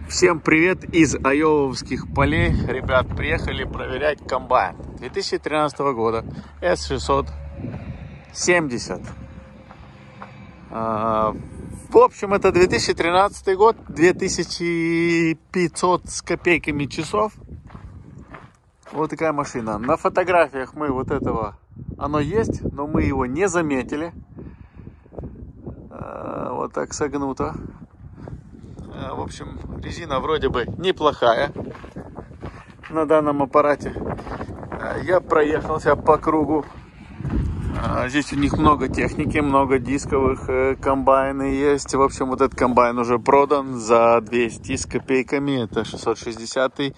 Всем привет из айовских полей. Ребят, приехали проверять комбайн 2013 года S670. В общем, это 2013 год, 2500 с копейками часов. Вот такая машина. На фотографиях мы вот этого, оно есть, но мы его не заметили. Вот так согнуто. В общем, резина вроде бы неплохая на данном аппарате. Я проехался по кругу. Здесь у них много техники, много дисковых, комбайны есть. В общем, вот этот комбайн уже продан за 200 с копейками. Это 660.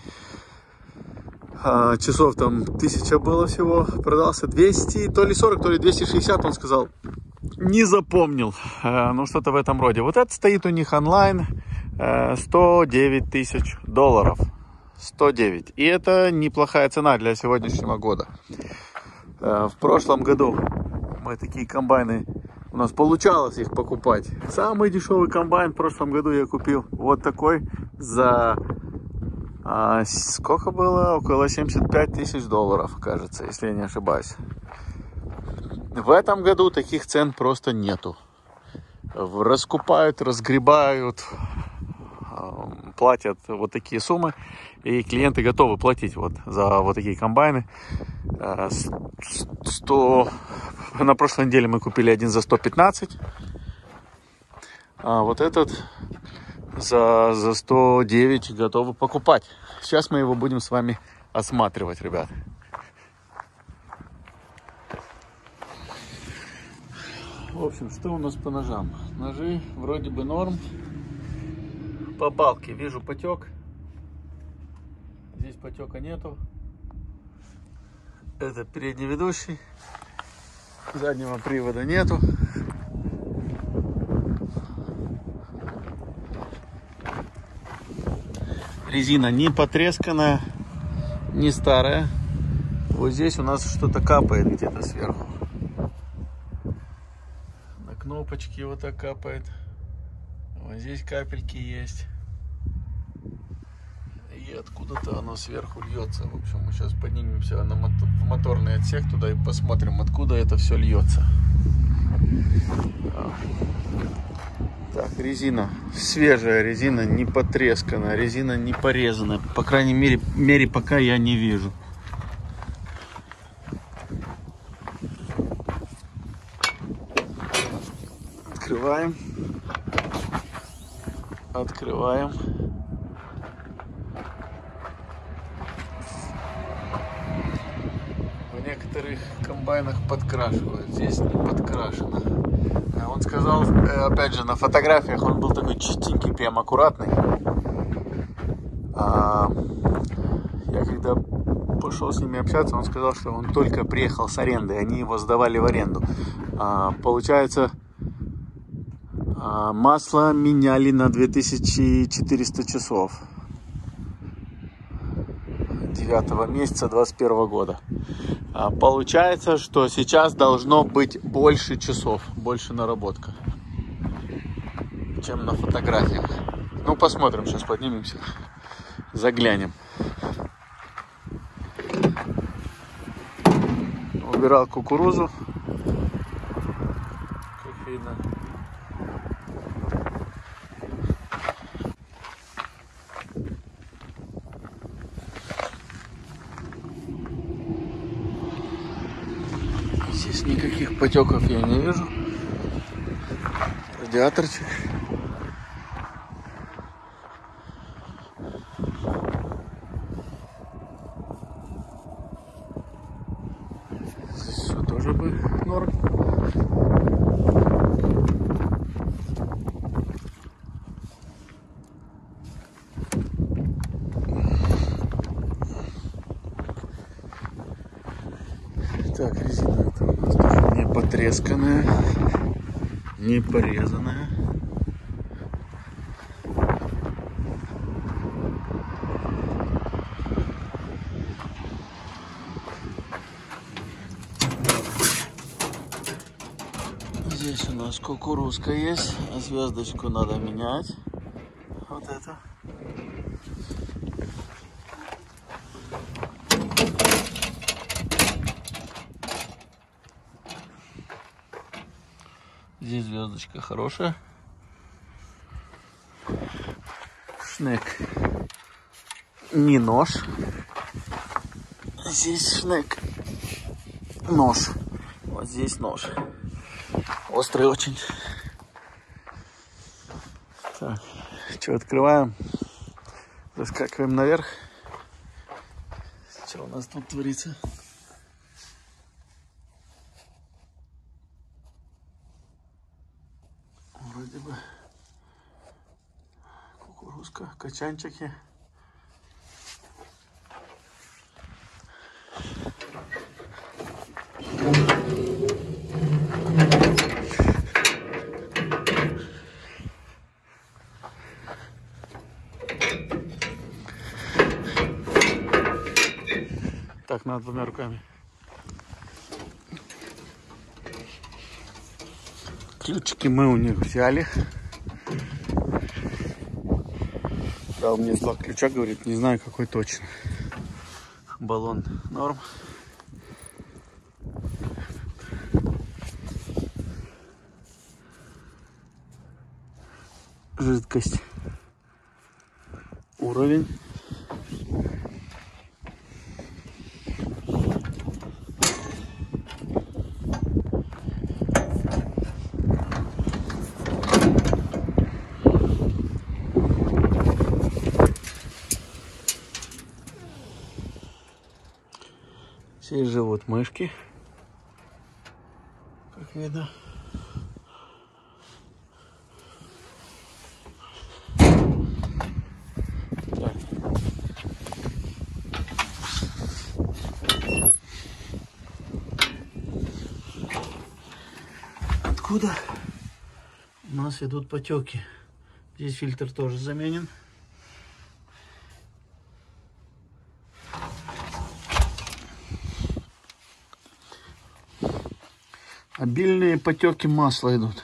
Часов там 1000 было всего. Продался 200, то ли 40, то ли 260, он сказал. Не запомнил. Ну, что-то в этом роде. Вот это стоит у них онлайн. 109 тысяч долларов. 109. И это неплохая цена для сегодняшнего года. В прошлом году мы такие комбайны, у нас получалось их покупать. Самый дешевый комбайн в прошлом году я купил вот такой за сколько было? Около 75 тысяч долларов, кажется, если я не ошибаюсь. В этом году таких цен просто нету. Раскупают, разгребают, платят вот такие суммы, и клиенты готовы платить вот за вот такие комбайны. 100... На прошлой неделе мы купили один за 115, а вот этот за 109 готовы покупать. Сейчас мы его будем с вами осматривать, ребят. В общем, что у нас по ножам? Ножи вроде бы норм. По балке вижу потек. Здесь потека нету. Это передний ведущий. Заднего привода нету. Резина не потресканная, не старая. Вот здесь у нас что-то капает где-то сверху. На кнопочки вот так капает. Вот здесь капельки есть. И откуда-то оно сверху льется. В общем, мы сейчас поднимемся в моторный отсек туда и посмотрим, откуда это все льется. Так, резина. Свежая резина, не потресканная. Резина не порезанная. По крайней мере, пока я не вижу. Открываем. Открываем. В некоторых комбайнах подкрашивают. Здесь не подкрашено. Он сказал, опять же, на фотографиях он был такой чистенький, прям аккуратный. Я когда пошел с ними общаться, он сказал, что он только приехал с аренды. Они его сдавали в аренду. Получается, масло меняли на 2400 часов 9 месяца 21 года. Получается, что сейчас должно быть больше часов, больше наработка, чем на фотографиях. Ну, посмотрим, сейчас поднимемся, заглянем. Убирал кукурузу, как видно. Здесь никаких потеков я не вижу. Радиаторчик. Здесь все тоже бы норм. Так, резина это у нас тоже не потресканная, не порезанная. Здесь у нас кукурузка есть, звездочку надо менять. Вот это. Здесь звездочка хорошая. Шнек. Не нож. Здесь шнек. Нож. Вот здесь нож. Острый очень. Так, что, открываем. Заскакиваем наверх. Что у нас тут творится? Вроде бы кукурузка, качанчики. Так, надо двумя руками. Ключики мы у них взяли. Дал мне 2 ключа, говорит, не знаю какой точно. Баллон норм. Жидкость. Уровень. Здесь живут мышки, как видно. Так. Откуда у нас идут потеки? Здесь фильтр тоже заменен. Обильные потеки масла идут.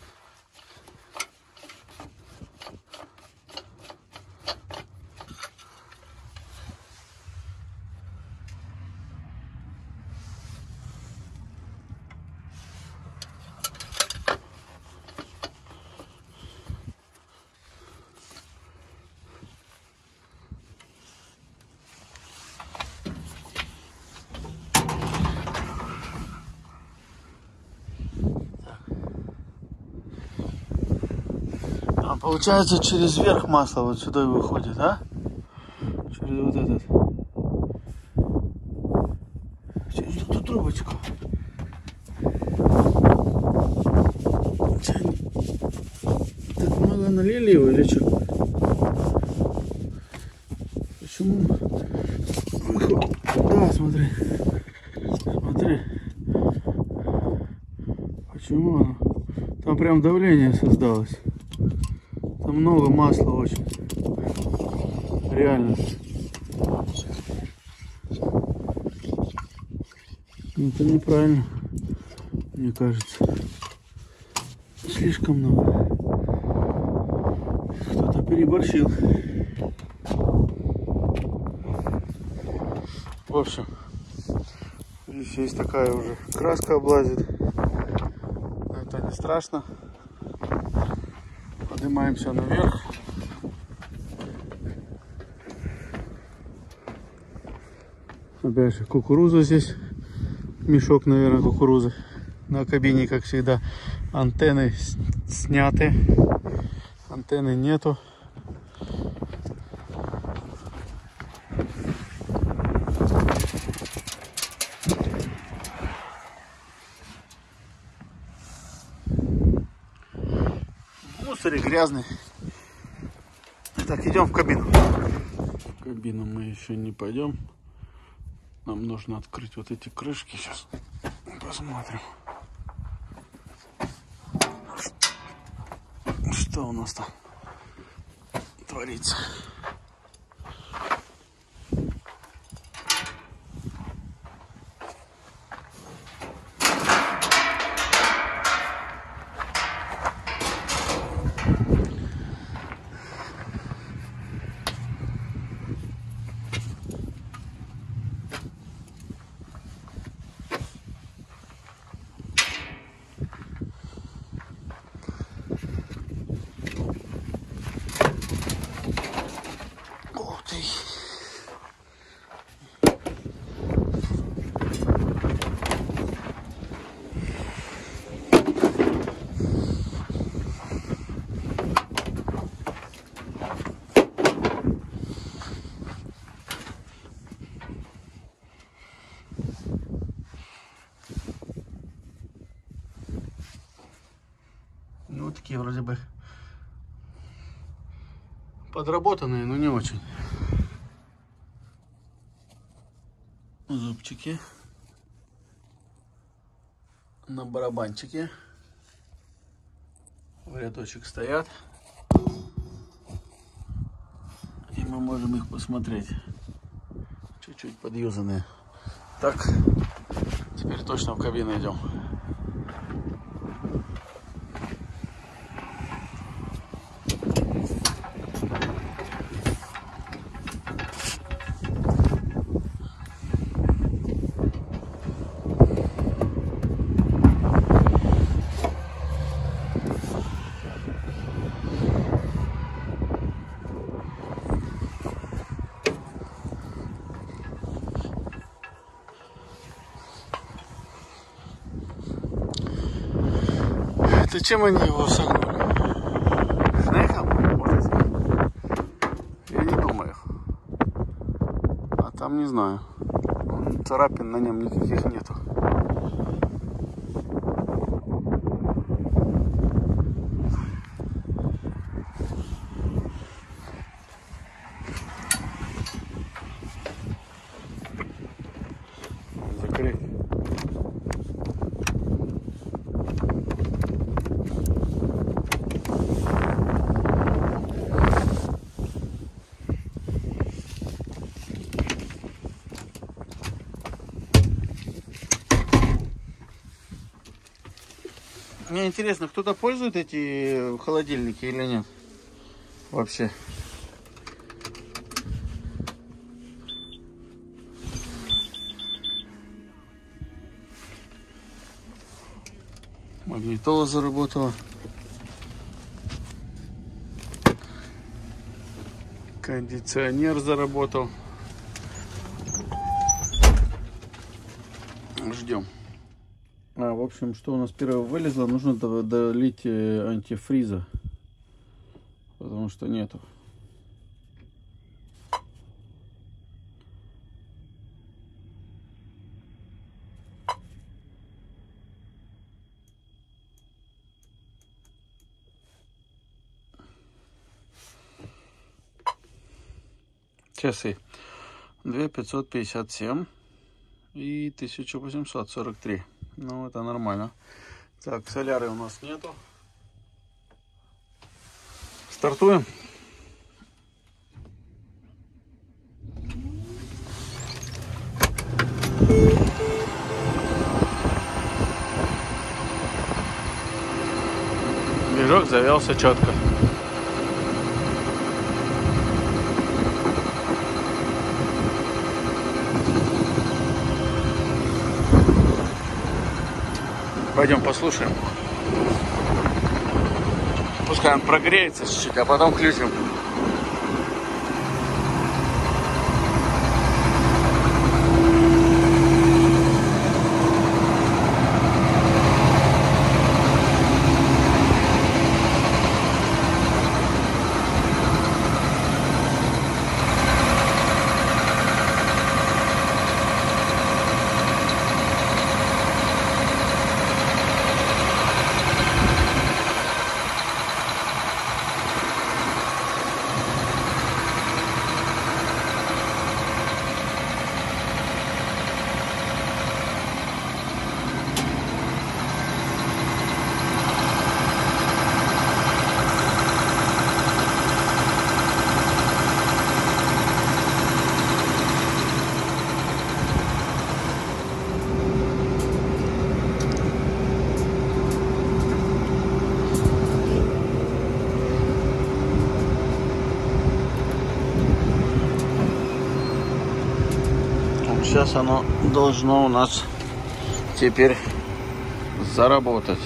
Получается, через верх масло вот сюда и выходит, а? Через вот этот. Через эту трубочку. Так много налили его или что? Почему? Да, смотри. Смотри. Почему оно? Там прям давление создалось. Там много масла очень. Реально. Это неправильно, мне кажется. Слишком много. Кто-то переборщил. В общем, здесь есть такая уже краска облазит. Но это не страшно. Поднимаемся наверх. Опять же, кукуруза здесь. Мешок, наверное, кукурузы. На кабине, как всегда, антенны сняты. Антенны нету. Мусор грязный. Так, идем в кабину. В кабину мы еще не пойдем. Нам нужно открыть вот эти крышки. Сейчас посмотрим, что у нас там творится. такие вроде бы подработанные, но не очень. Зубчики на барабанчике в рядочек стоят, и мы можем их посмотреть. Чуть-чуть подюзанные. Так, теперь точно в кабину идем. Зачем они его согнули? Шнеком? Я не думаю. А там не знаю. Царапин на нем никаких нету. Закрыть. Мне интересно, кто-то пользует эти холодильники или нет? Вообще. Магнитола заработала. Кондиционер заработал. Ждем. В общем, что у нас первое вылезло, нужно долить антифриза, потому что нету. Часы 2557 и 1843. Ну, это нормально. Так, соляры у нас нету. Стартуем. Движок завелся четко. Пойдем послушаем. Пускай он прогреется чуть-чуть, а потом включим. Сейчас оно должно у нас теперь заработать.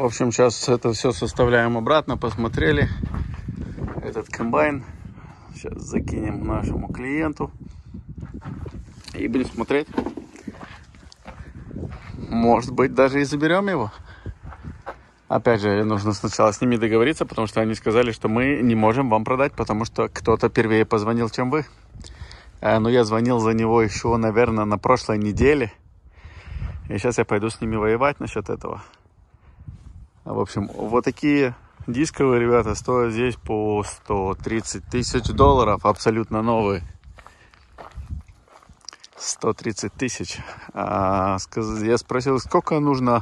В общем, сейчас это все составляем обратно, посмотрели этот комбайн. Сейчас закинем нашему клиенту и будем смотреть. Может быть, даже и заберем его. Опять же, нужно сначала с ними договориться, потому что они сказали, что мы не можем вам продать, потому что кто-то первее позвонил, чем вы. Но я звонил за него еще, наверное, на прошлой неделе. И сейчас я пойду с ними воевать насчет этого. В общем, вот такие дисковые, ребята, стоят здесь по 130 тысяч долларов, абсолютно новые. 130 тысяч. Я спросил, сколько нужно,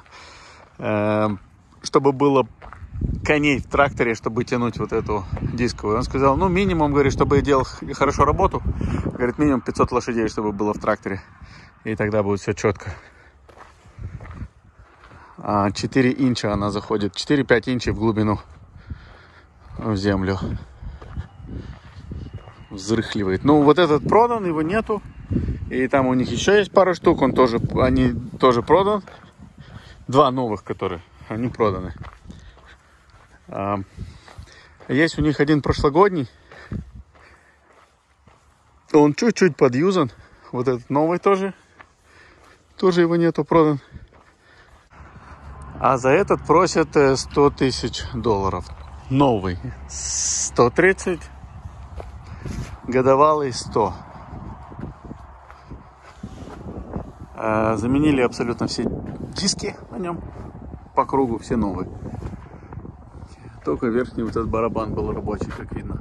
чтобы было коней в тракторе, чтобы тянуть вот эту дисковую. Он сказал, ну, минимум, говорит, чтобы я делал хорошо работу. Говорит, минимум 500 лошадей, чтобы было в тракторе. И тогда будет все четко. 4 инча она заходит. 4-5 инчей в глубину, в землю. Взрыхливает. Ну, вот этот продан, его нету. И там у них еще есть пара штук. Они тоже продан. 2 новых, которые, они проданы. Есть у них один прошлогодний. Он чуть-чуть подюзан. Вот этот новый тоже. Тоже его нету, продан. А за этот просят 100 тысяч долларов. Новый 130. Годовалый 100. Заменили абсолютно все диски на нем. По кругу все новые. Только верхний вот этот барабан был рабочий, как видно.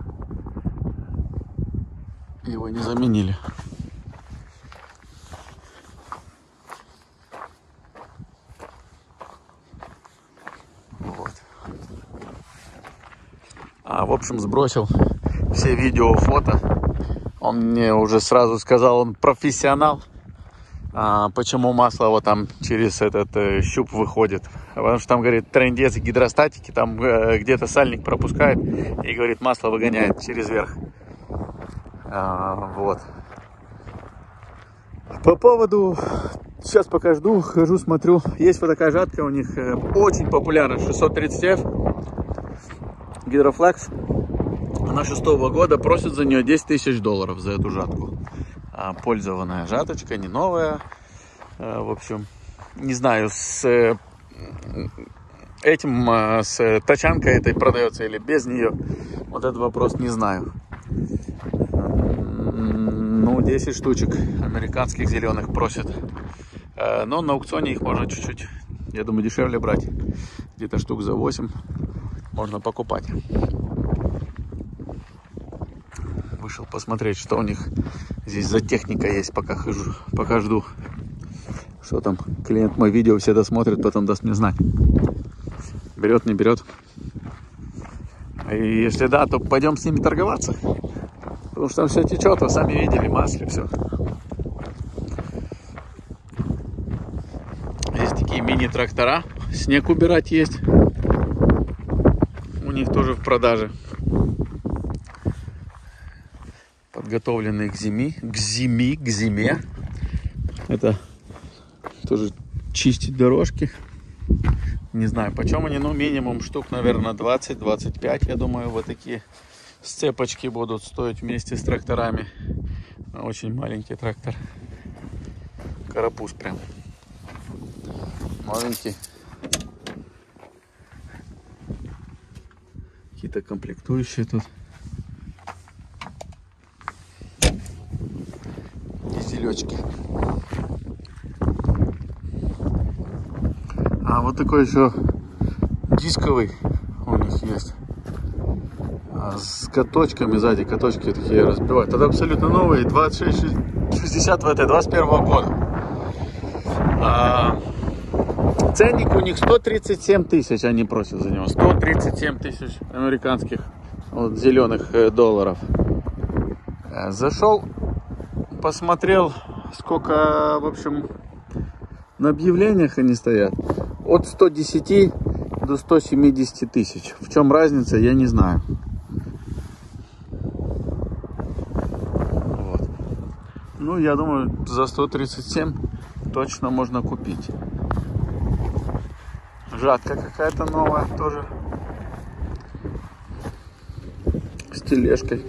Его не заменили. Вот. В общем, сбросил все видео, фото. Он мне уже сразу сказал, он профессионал. Почему масло вот там через этот щуп выходит? Потому что там, говорит, трындец гидростатики, там где-то сальник пропускает и, говорит, масло выгоняет через верх. Вот. По поводу, сейчас пока жду, хожу, смотрю, есть вот такая жатка у них, очень популярна, 630F, Гидрофлекс. Она 6-го года, просит за нее 10 тысяч долларов за эту жатку. Пользованная жаточка, не новая. В общем, не знаю, с тачанкой этой продается или без нее. Вот этот вопрос не знаю. Ну, 10 штучек американских зеленых просят. Но на аукционе их можно чуть-чуть, я думаю, дешевле брать. Где-то штук за 8 можно покупать. Вышел посмотреть, что у них здесь за техника есть, пока хожу, пока жду. Что там, клиент мой видео все досмотрит, потом даст мне знать. Берет, не берет. И если да, то пойдем с ними торговаться. Потому что там все течет, вы сами видели, масле, все. Есть такие мини-трактора, снег убирать есть. У них тоже в продаже. Подготовленные к зиме. Это тоже чистить дорожки. Не знаю, почем они, но минимум штук, наверное, 20-25, я думаю, вот такие сцепочки будут стоить вместе с тракторами. Очень маленький трактор. Карапуз прям. Маленький. Какие-то комплектующие тут. Дизелечки. А вот такой еще дисковый у них есть. С каточками сзади, каточки такие разбивают. Это абсолютно новые, 2660 в этой 21 года. Ценник у них 137 тысяч, они просят за него. 137 тысяч американских вот, зеленых долларов. Зашел, посмотрел, сколько, в общем, на объявлениях они стоят. От 110 до 170 тысяч. В чем разница, я не знаю. Вот. Ну, я думаю, за 137 точно можно купить. жатка какая-то новая тоже. С тележкой.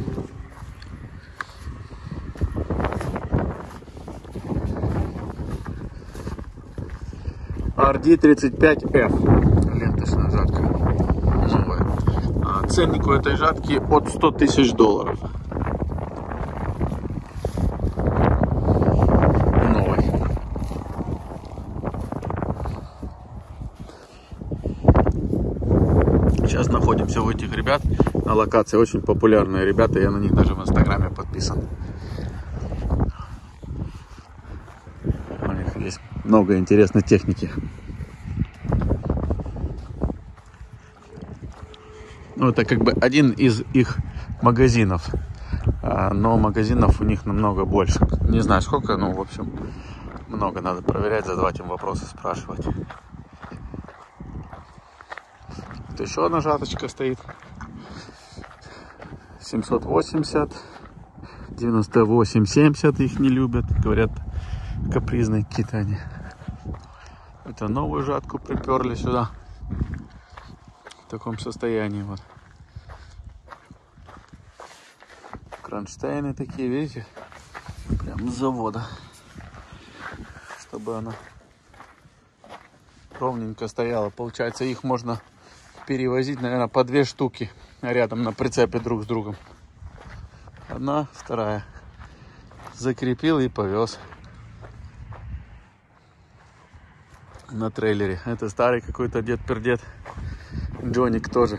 RD35F. Ленточная жатка. Новая. Ценник у этой жатки от $100 000. Новый. Сейчас находимся у этих ребят на локации. Очень популярные ребята. Я на них даже в Инстаграме подписан. У них есть много интересной техники. Ну, это как бы один из их магазинов. Но магазинов у них намного больше. Не знаю сколько, но в общем много. Надо проверять, задавать им вопросы, спрашивать. Вот еще одна жаточка стоит. 780, 98, 70 их не любят. Говорят, капризные какие-то они. Это новую жатку приперли сюда. В таком состоянии вот. Кронштейны такие, видите? Прям с завода. Чтобы она ровненько стояла. Получается, их можно перевозить, наверное, по 2 штуки рядом на прицепе друг с другом. Одна, вторая. Закрепил и повез на трейлере. Это старый какой-то дед-пердед. Джоник тоже.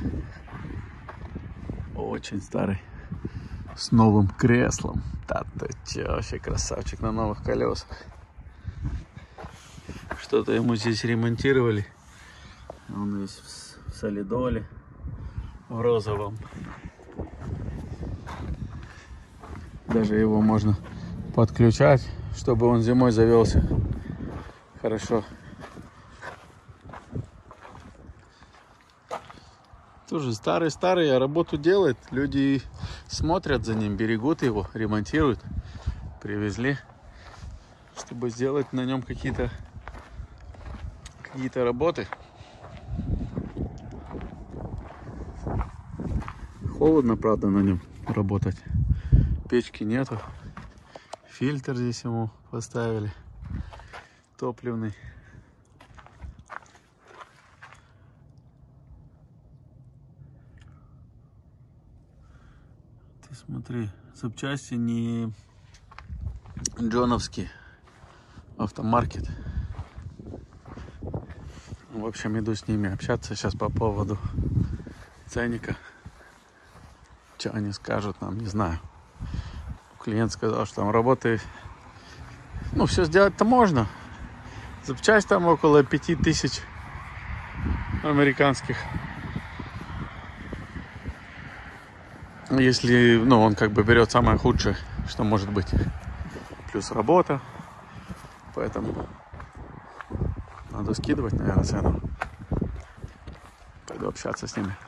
Очень старый. С новым креслом. Да ты че, вообще красавчик на новых колесах. Что-то ему здесь ремонтировали. Он весь в солидоле. В розовом. Даже его можно подключать, чтобы он зимой завелся. Хорошо. Тоже старый, а работу делает. Люди смотрят за ним, берегут его, ремонтируют. Привезли, чтобы сделать на нем какие-то работы. Холодно, правда, на нем работать. Печки нету. Фильтр здесь ему поставили. Топливный. Ты смотри, запчасти не джоновский. Автомаркет. В общем, иду с ними общаться сейчас по поводу ценника. Что они скажут нам, не знаю. Клиент сказал, что там работы, ну, все сделать-то можно. Запчасть там около 5000 американских. Если, ну, он как бы берет самое худшее, что может быть. Плюс работа. Поэтому надо скидывать, наверное, цену. Пойду общаться с ними.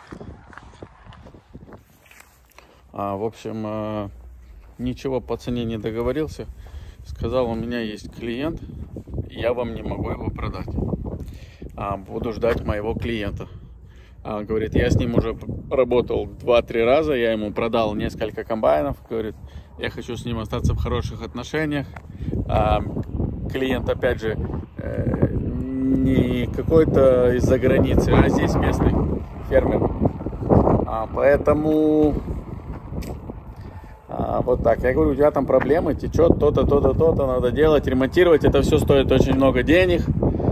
В общем, ничего по цене не договорился. Сказал, у меня есть клиент, я вам не могу его продать. Буду ждать моего клиента. Говорит, я с ним уже работал 2-3 раза, я ему продал несколько комбайнов. Говорит, я хочу с ним остаться в хороших отношениях. Клиент, опять же, не какой-то из-за границы, а здесь местный фермер. Поэтому вот так. Я говорю, у тебя там проблемы, течет то-то, то-то, то-то, надо делать, ремонтировать. Это все стоит очень много денег.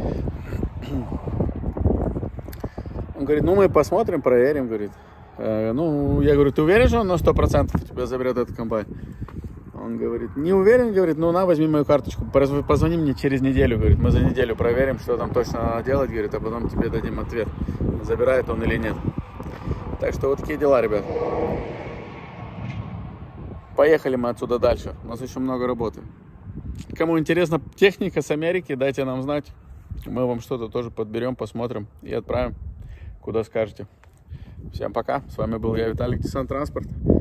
Он говорит, ну мы посмотрим, проверим, говорит. Ну, я говорю, ты уверен, что он на 100% тебя заберет этот комбайн? Он говорит, не уверен, говорит, ну на, возьми мою карточку, позвони мне через неделю, говорит, мы за неделю проверим, что там точно надо делать, говорит, а потом тебе дадим ответ, забирает он или нет. Так что вот такие дела, ребят. Поехали мы отсюда дальше, у нас еще много работы. Кому интересна техника с Америки, дайте нам знать, мы вам что-то тоже подберем, посмотрим и отправим, куда скажете. Всем пока, с вами был я, Виталик, Десант Транспорт.